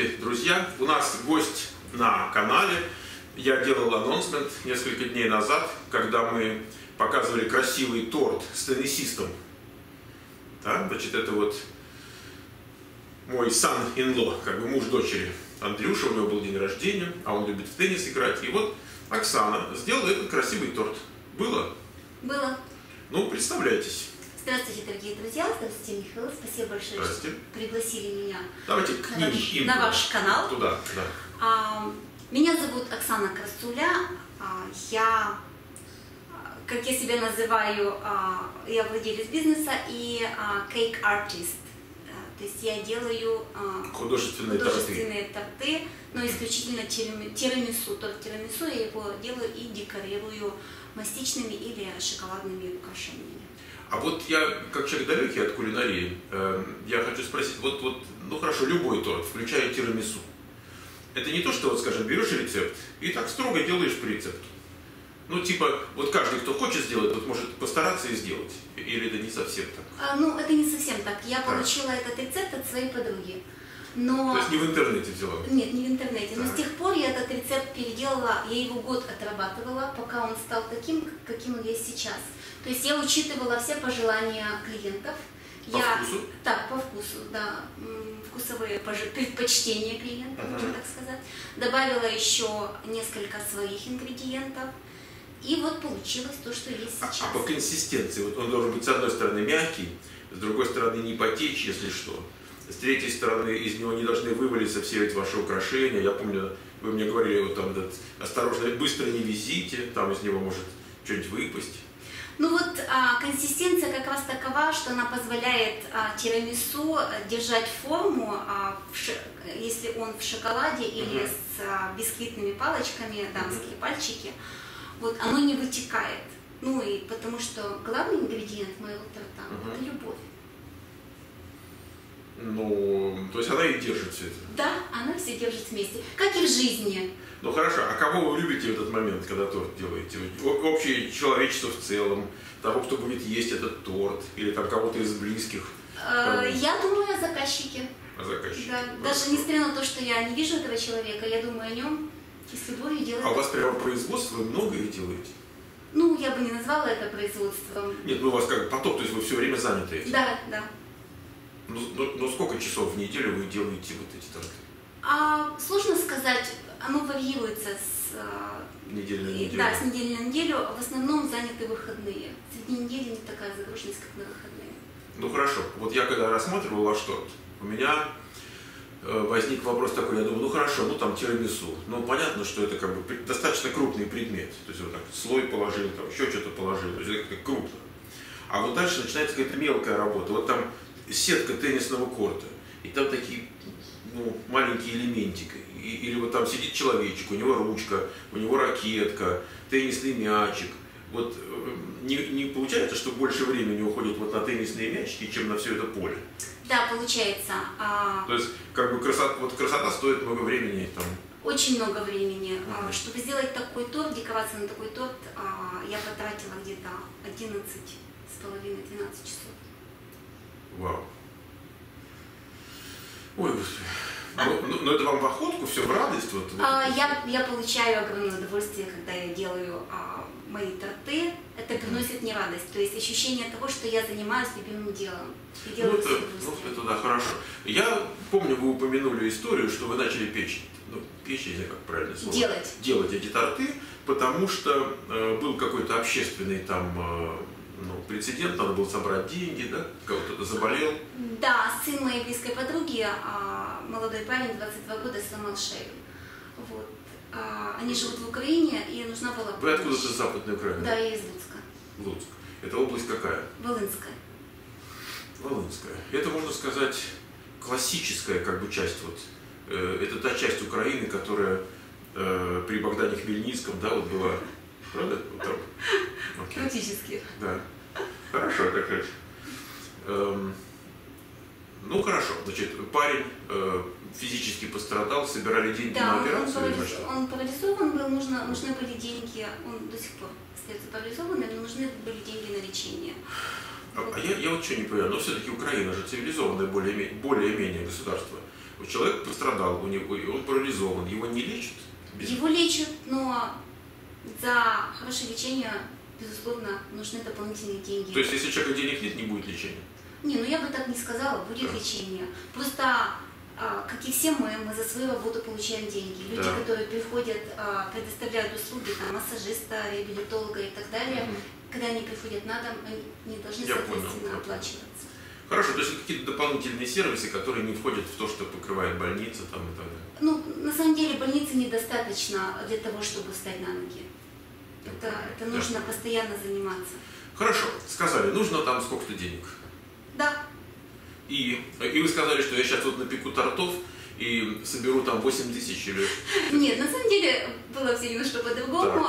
Здравствуйте, друзья! У нас гость на канале. Я делал анонсмент несколько дней назад, когда мы показывали красивый торт с теннисистом. Да? Значит, это вот мой son-in-law, как бы муж дочери Андрюша, у него был день рождения, а он любит в теннис играть. И вот Оксана сделала этот красивый торт. Было? Было. Ну, представляйтесь. Здравствуйте, дорогие друзья. Здравствуйте, Михаил. Спасибо большое, что пригласили меня на ваш канал. Туда, да. Меня зовут Оксана Красуля. Я, как я себя называю, я владелец бизнеса и кейк-артист. То есть я делаю художественные торты, но исключительно тирамису. Торт тирамису я его делаю и декорирую мастичными или шоколадными украшениями. А вот я, как человек далекий от кулинарии, я хочу спросить, ну хорошо, любой торт, включая тирамису. Это не то, что, вот, скажем, берешь рецепт и так строго делаешь по рецепту. Ну, типа, вот каждый, кто хочет сделать, вот может постараться и сделать. Или это не совсем так? Ну, это не совсем так. Я получила этот рецепт от своей подруги. Но... То есть не в интернете взяла? Нет, не в интернете. Но с тех пор я этот рецепт переделала, я его год отрабатывала, пока он стал таким, каким он есть сейчас. То есть я учитывала все пожелания клиентов. Вкусу? Так, по вкусу, да. Вкусовые предпочтения клиентов, можно так сказать. Добавила еще несколько своих ингредиентов. И вот получилось то, что есть сейчас. А по консистенции, вот он должен быть с одной стороны мягкий, с другой стороны не потечь, если что. С третьей стороны, из него не должны вывалиться все эти ваши украшения. Я помню, вы мне говорили, вот там, осторожно, быстро не везите, там из него может что-нибудь выпасть. Ну вот консистенция как раз такова, что она позволяет тирамису держать форму, если он в шоколаде или с бисквитными палочками, дамские пальчики, вот оно не вытекает. Ну и потому что главный ингредиент моего торта – это любовь. Ну, то есть она и держит все это? Да, она все держит вместе, как и в жизни. Ну хорошо, а кого вы любите в этот момент, когда торт делаете? Общее человечество в целом, того, кто будет есть этот торт, или там кого-то из близких? Я думаю о заказчике. О заказчике? Да. Даже несмотря на то, что я не вижу этого человека, я думаю о нем и с любовью делаю. А у вас прямо производство, вы много их делаете? Ну, я бы не назвала это производством. Нет, ну у вас как поток, то есть вы все время заняты этим? Да, да. Ну сколько часов в неделю вы делаете вот эти торты? Сложно сказать, оно варьируется с недели на неделю. Да, с недели на неделю. В основном заняты выходные. Среди недели не такая загруженность, как на выходные. Ну хорошо. Вот я когда рассматривал ваш торт, у меня возник вопрос такой, я думаю, ну хорошо, ну там тирамису. Ну понятно, что это как бы достаточно крупный предмет. То есть вот так слой положили, там еще что-то положили. То есть это как крупно. А вот дальше начинается какая-то мелкая работа. Вот там сетка теннисного корта. И там такие маленькие элементики. Или вот там сидит человечек, у него ручка, у него ракетка, теннисный мячик. Вот не получается, что больше времени уходит вот на теннисные мячики, чем на все это поле? Да, получается. То есть как бы красота стоит много времени там. Очень много времени. Чтобы сделать такой торт, декорация на такой торт, я потратила где-то 11,5-12 часов. Вау. Ой, господи. Но это вам в охотку, все в радость? Вот. Я получаю огромное удовольствие, когда я делаю мои торты. Это приносит мне радость. То есть ощущение того, что я занимаюсь любимым делом. Это да, хорошо. Я помню, вы упомянули историю, что вы начали печь. Печь, я не знаю, как правильно слово. Делать эти торты, потому что был какой-то общественный там прецедент, надо было собрать деньги, да? Кого-то заболел. Да, сын моей близкой подруги, молодой парень, 22 года, сломал шею. Вот. Они живут в Украине, и нужна была помощь. Вы откуда-то с Западной Украины? Да, я из Луцка. Луцк. Это область какая? Волынская. Волынская. Это, можно сказать, классическая как бы часть. Вот. Это та часть Украины, которая при Богдане Хмельницком, да, вот была. Правда? Вот там. Практически. Да. Хорошо, так сказать. Ну хорошо, значит, парень физически пострадал, собирали деньги на операцию? Да, он парализован был, нужны были деньги, он до сих пор остается парализованным, но нужны были деньги на лечение. Я вот что не понимаю, но все-таки Украина же цивилизованное более-менее государство. Вот человек пострадал, у него, он парализован, его не лечат? Его лечат, но за хорошее лечение, безусловно, нужны дополнительные деньги. То есть, если у человека денег нет, не будет лечения? Не, ну я бы так не сказала, будет лечение. Просто, как и все мы за свою работу получаем деньги. Люди, которые приходят, предоставляют услуги, там, массажиста, реабилитолога и так далее, когда они приходят на дом, они должны, соответственно, оплачиваться. Хорошо, то есть какие-то дополнительные сервисы, которые не входят в то, что покрывает больница там, и так далее? Ну, на самом деле, больницы недостаточно для того, чтобы встать на ноги. Это нужно постоянно заниматься. Хорошо, сказали, нужно там сколько-то денег. Да. И вы сказали, что я сейчас вот напеку тортов и соберу там 8 тысяч или... Нет, на самом деле было все немножко по-другому.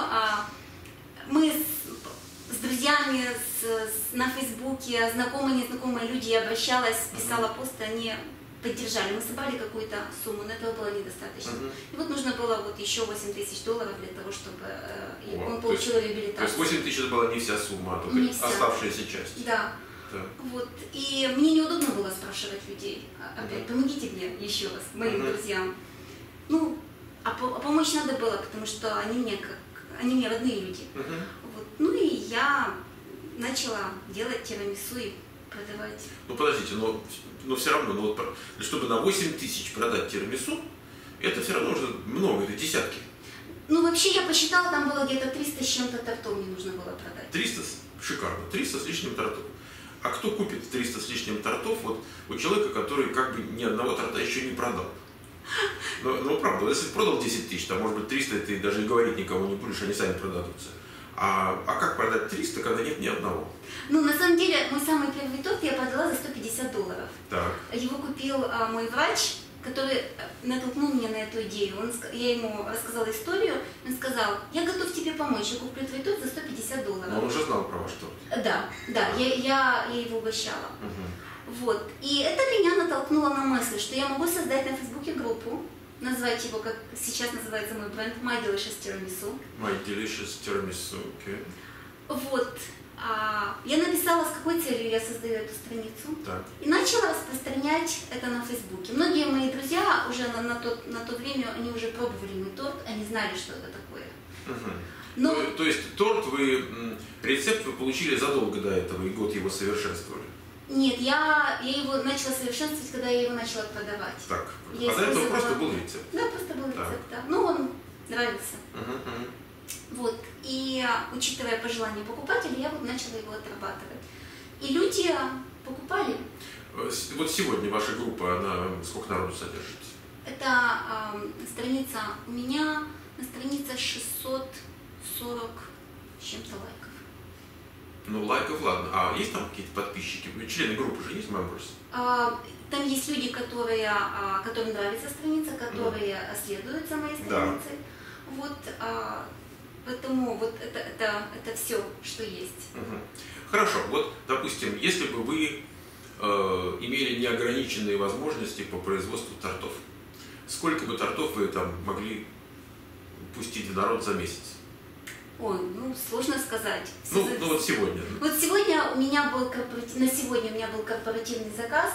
Мы с друзьями на Фейсбуке, знакомые, незнакомые люди, я обращалась, писала посты, они поддержали. Мы собрали какую-то сумму, но этого было недостаточно. И вот нужно было вот еще 8 тысяч долларов для того, чтобы он получил реабилитацию. То есть 8 тысяч была не вся сумма, а только оставшаяся часть. Да. Вот. И мне неудобно было спрашивать людей, опять, помогите мне еще раз, моим друзьям. Ну, а помочь надо было, потому что они мне родные люди. Вот. Ну и я начала делать тирамису и продавать. Ну подождите, но все равно, вот, чтобы на 8 тысяч продать тирамису, это все равно уже много, это десятки. Ну вообще я посчитала, там было где-то 300 с чем-то тортов мне нужно было продать. 300? Шикарно, 300 с лишним тортов. А кто купит 300 с лишним тортов вот у человека, который как бы ни одного торта еще не продал? Ну правда, если продал 10 тысяч, там может быть 300, ты даже и говорить никому не будешь, они сами продадутся. А как продать 300, когда нет ни одного? Ну, на самом деле, мой самый первый торт я продала за 150 долларов. Так. Его купил мой врач, который натолкнул меня на эту идею. Я ему рассказала историю, он сказал, я готов тебе помочь, я куплю твой торт за 150 долларов. Но он уже знал про ваш торт. Да, я его угощала. Вот. И это меня натолкнуло на мысль, что я могу создать на Фейсбуке группу, назвать его, как сейчас называется мой бренд, My Delicious Tiramisu. My Delicious Tiramisu, окей. Вот. Я написала, с какой целью я создаю эту страницу. Так. И начала распространять это на Фейсбуке. Многие мои друзья уже на то время, они уже пробовали мой торт, они знали, что это такое. Но... То есть торт рецепт вы получили задолго до этого, и год его совершенствовали? Нет, я его начала совершенствовать, когда я его начала продавать. Так, а до этого просто был рецепт? Да, просто был рецепт, да. Ну, он нравился. Вот, и учитывая пожелания покупателей, я вот начала его отрабатывать. И люди покупали. Вот сегодня ваша группа, она сколько народу содержит? Это страница, у меня на странице 640 с чем-то лайков. Ну, лайков, ладно. А есть там какие-то подписчики? Члены группы же есть, members? Там есть люди, которым нравится страница, которые следуют за моей страницей. Да. Вот, поэтому вот это все, что есть. Хорошо. Вот, допустим, если бы вы имели неограниченные возможности по производству тортов, сколько бы тортов вы там могли пустить в народ за месяц? Ой, ну сложно сказать. Ну вот сегодня. Вот сегодня у меня был корпоративный заказ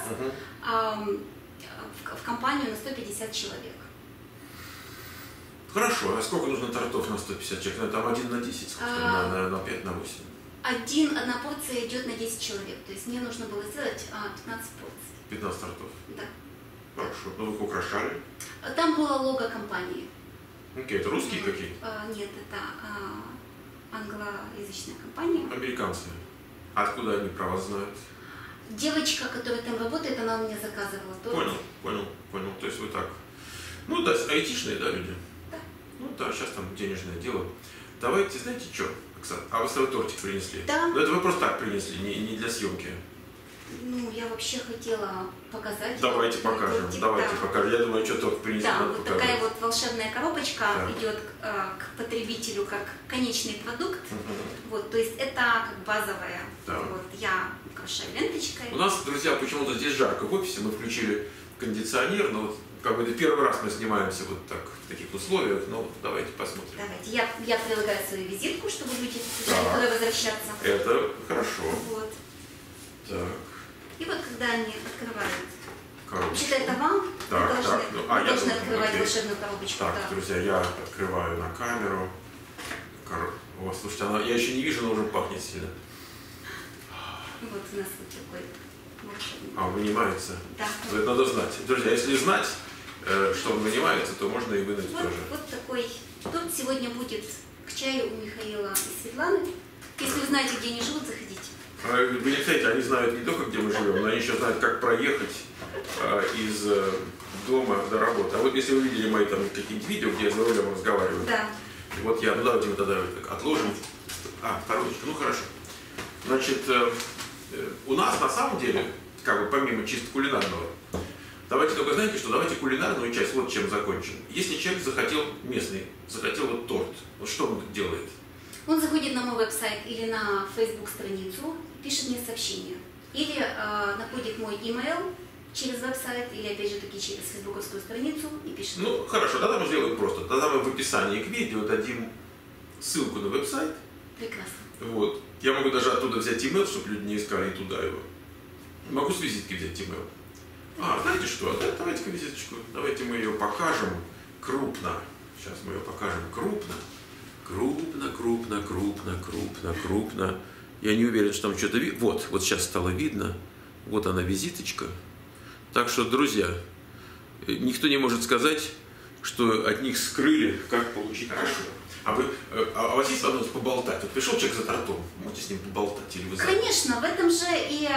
в компанию на 150 человек. Хорошо, а сколько нужно тортов на 150 человек? Ну, там 1 на 10, сколько? На 5, на 8? Одна порция идет на 10 человек, то есть мне нужно было сделать 15 порций. 15 тортов? Да. Хорошо, ну вы их украшали? Там было лого компании. Окей, это русские какие? Нет, это англоязычная компания. Американцы. Откуда они про вас знают? Девочка, которая там работает, она у меня заказывала торт. Понял. То есть вы так. Ну да, айтишные, да, люди? Да. Ну да, сейчас там денежное дело. Давайте, знаете что, Оксана, а вы свой тортик принесли? Да. Ну это вы просто так принесли, не для съемки. Ну, я вообще хотела показать. Давайте покажем, покажем. Я думаю, что торт принесли. Да, вот показать. Такая вот волшебная коробочка идет к потребителю как конечный продукт. Вот, то есть это как базовая. Вот, я украшаю ленточкой. У нас, друзья, почему-то здесь жарко в офисе, мы включили кондиционер, но вот как бы это первый раз мы снимаемся вот так в таких условиях, но давайте посмотрим. Давайте, я прилагаю свою визитку, чтобы люди знали, куда возвращаться. Это хорошо. Вот. Так. И вот когда они открывают коробочку. Вообще-то это вам. Так, Вы так, должны, вы должны открывать окей. волшебную коробочку. Так, Да. друзья, я открываю на камеру. О, слушайте, я еще не вижу, но уже пахнет сильно. Вот у нас вот такой волшебный. А, вынимается. Да. Это надо знать. Друзья, если знать, что он вынимается, то можно и вынуть Вот, тоже. вот такой торт сегодня будет к чаю у Михаила и Светланы. Если вы знаете, где они живут, заходите. Вы не знаете, они знают не только, где мы живем, но они еще знают, как проехать из дома до работы. А вот если вы видели мои там какие-нибудь видео, где я за рулем разговариваю, Да. вот я, ну давайте мы тогда отложим. Коробочку, ну хорошо. Значит, у нас на самом деле, как бы помимо чисто кулинарного, давайте только знаете, что давайте кулинарную часть вот чем закончим. Если человек местный захотел вот торт, вот что он делает? Он заходит на мой веб-сайт или на Facebook-страницу, пишет мне сообщение. Или находит мой email через веб-сайт, или опять же таки через фейсбуковскую страницу и пишет. Ну, хорошо, тогда мы сделаем просто. Тогда мы в описании к видео дадим ссылку на веб-сайт. Прекрасно. Вот. Я могу даже оттуда взять email, чтобы люди не искали туда его. Могу с визитки взять email. Знаете что? Давайте-ка визиточку. Давайте мы ее покажем крупно. Сейчас мы ее покажем крупно. Крупно, крупно, крупно, крупно, крупно. Я не уверен, что там что-то видно. Вот сейчас стало видно. Вот она, визиточка. Так что, друзья, никто не может сказать, что от них скрыли, как получить хорошо. А у вас есть возможность поболтать? Вот пришел человек за тортом, можете с ним поболтать? Или вы Конечно, в этом же и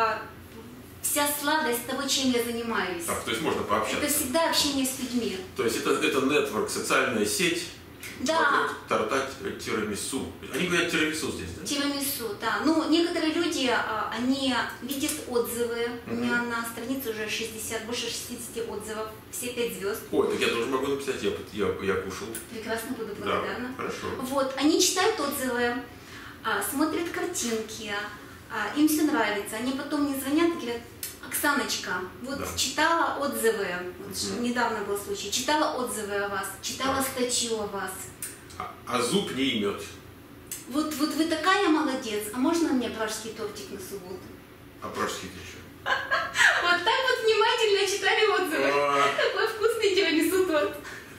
вся сладость того, чем я занимаюсь. Так, то есть можно пообщаться? Это всегда общение с людьми. То есть это нетворк, социальная сеть. Да. Вокруг торта тирамису. Они говорят тирамису здесь, да? Тирамису, да. Ну, некоторые люди, они видят отзывы. У меня на странице уже больше 60 отзывов. Все 5 звезд. Ой, так я тоже могу написать, я кушал. Прекрасно, буду благодарна. Да, хорошо. Вот, они читают отзывы, смотрят картинки, им все нравится. Они потом мне звонят и говорят: Оксаночка, вот да. Читала отзывы, вот недавно был случай, читала отзывы о вас, читала статью о вас. А зуб не имет. Вот вы такая молодец, а можно мне пражский тортик на субботу? А пражский ты что? Вот так вот внимательно читали отзывы. Какой вкусный тирамису торт.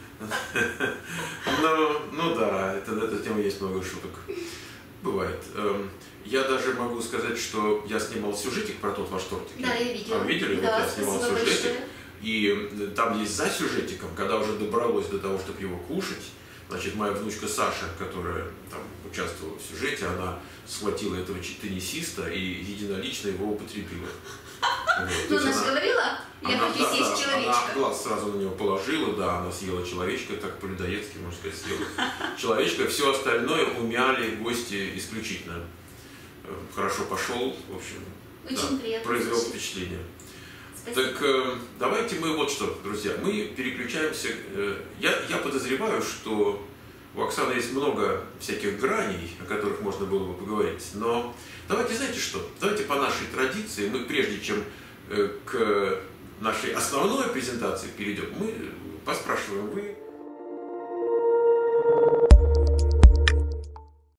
Ну да, эта тема есть много шуток. Бывает. Я даже могу сказать, что я снимал сюжетик про тот ваш тортик. Да, я видела. А видели? Да, вот я снимал сюжетик. Большое. И там есть за сюжетиком, когда уже добралось до того, чтобы его кушать, значит, моя внучка Саша, которая там участвовала в сюжете, она схватила этого теннисиста и единолично его употребила. Ну, она же говорила, я хочу съесть человечка. Она глаз сразу на него положила, да, она съела человечка, так по-людоедски, можно сказать, съела человечка. Все остальное умяли гости исключительно. Хорошо пошел, в общем, очень приятно, произвел впечатление. Спасибо. Так давайте мы вот что, друзья, мы переключаемся. Я подозреваю, что у Оксаны есть много всяких граней, о которых можно было бы поговорить, но давайте, знаете что, давайте по нашей традиции, мы прежде чем к нашей основной презентации перейдем, мы поспрашиваем вы.